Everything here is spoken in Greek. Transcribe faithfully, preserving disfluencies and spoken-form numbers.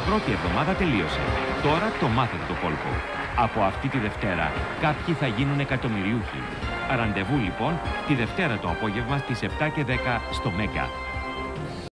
πρώτη εβδομάδα τελείωσε. Τώρα το μάθετε το κόλπο. Από αυτή τη Δευτέρα κάποιοι θα γίνουν εκατομμυριούχοι. Ραντεβού λοιπόν τη Δευτέρα το απόγευμα στις επτά και δέκα στο Μέγκα.